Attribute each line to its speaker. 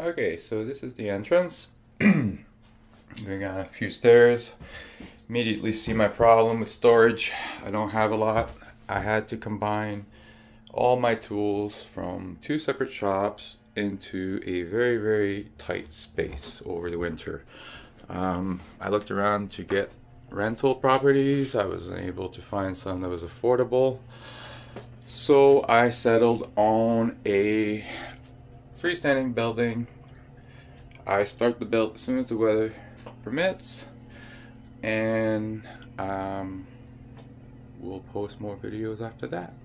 Speaker 1: Okay, so this is the entrance. We got a few stairs. Immediately see my problem with storage. I don't have a lot. I had to combine all my tools from two separate shops into a very tight space over the winter. I looked around to get rental properties. I wasn't able to find some that was affordable. So I settled on a freestanding building. I start the build as soon as the weather permits, and we'll post more videos after that.